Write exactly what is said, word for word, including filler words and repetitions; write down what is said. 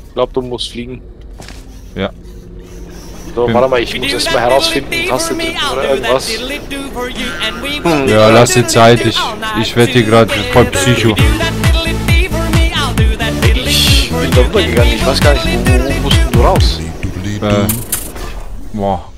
Ich glaube, du musst fliegen. Ja. So, warte mal, ich muss erstmal herausfinden, Taste drücken oder irgendwas. Hm. Ja, lass dir Zeit, ich, ich werde hier gerade voll Psycho. Ich bin da runtergegangen, ich weiß gar nicht, wo, wo musst du raus? Äh, boah.